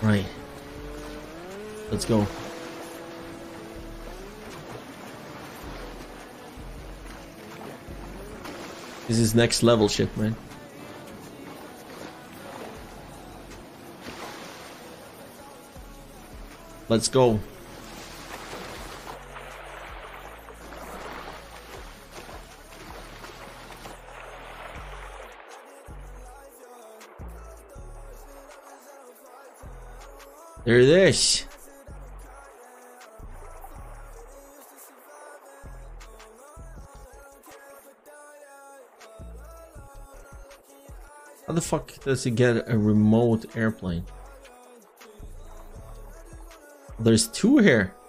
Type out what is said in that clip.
Right. Let's go. This is next level shit, man. Let's go. There it is. How the fuck does he get a remote airplane? There's two here.